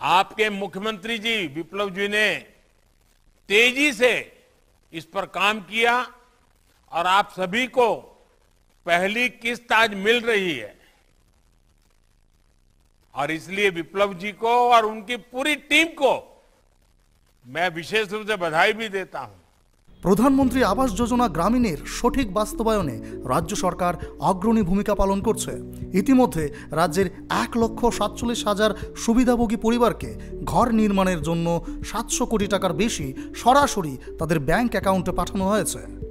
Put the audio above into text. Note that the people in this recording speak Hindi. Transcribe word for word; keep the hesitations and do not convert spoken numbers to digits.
आपके मुख्यमंत्री जी विप्लव जी ने तेजी से इस पर काम किया और आप सभी को पहली किस्त आज मिल रही है और इसलिए विप्लव जी को और उनकी पूरी टीम को मैं विशेष रूप से बधाई भी देता हूं। प्रधानमंत्री आवास योजना ग्रामीणের সঠিক বাস্তবায়নে রাজ্য সরকার অগ্রণী ভূমিকা পালন করছে। ইতিমধ্যে রাজ্যের এক লক্ষ সাতচল্লিশ হাজার সুবিধাভোগী পরিবারকে ঘর নির্মাণের জন্য সাতশো কোটি টাকার বেশি সরাসরি তাদের ব্যাংক অ্যাকাউন্টে পাঠানো হয়েছে।